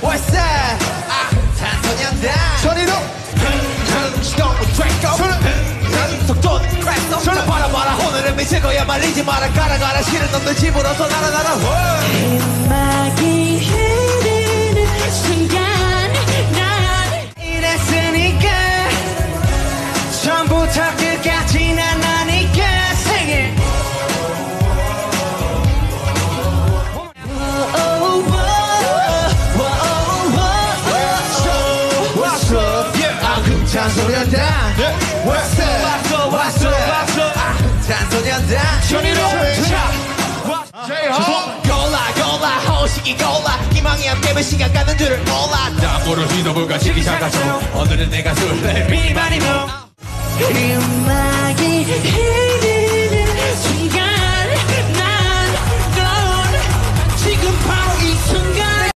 월세 탄소년단 소리로 시동은 드래곤 속도는 크래스터 자 바라봐라 오늘은 미칠 거야 말리지 마라 가라 싫은 놈들 집으로서 날아 음악이 흐르는 순간 난 이랬으니까 처음부터 끝까지 난 나니까 Sing it What's up? 탄소년단 What's up? 탄소년단 Jhope 골라 호식이 골라 희망이 함께면 시간 가는 줄을 몰라 땀으로 휘도불과 시기장가처럼 오늘은 내가 술래 미니 많이 놈 음악이 흐르는